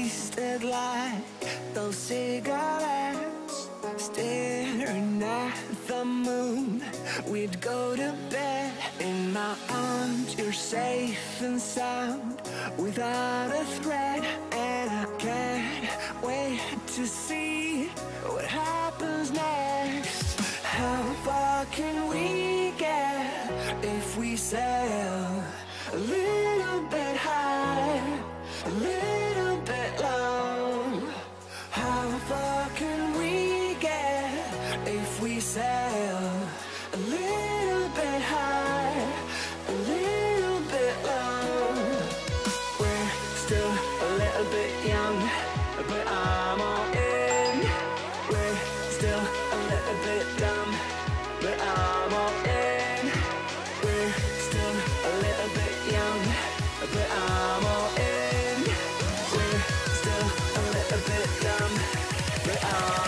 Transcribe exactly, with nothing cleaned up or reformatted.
wasted like those cigarettes, staring at the moon. We'd go to bed in my arms, you're safe and sound without a threat. And I can't wait to see what happens next. How far can we get if we sail a little bit high, a little bit low? How far can we get if we sail a little bit high, a little bit low? We're still a little bit young, but I'm all in. We're still a little bit dumb, but I'm all in. We're still a little bit young, but I'm all in. We're still a little bit dumb, but I'm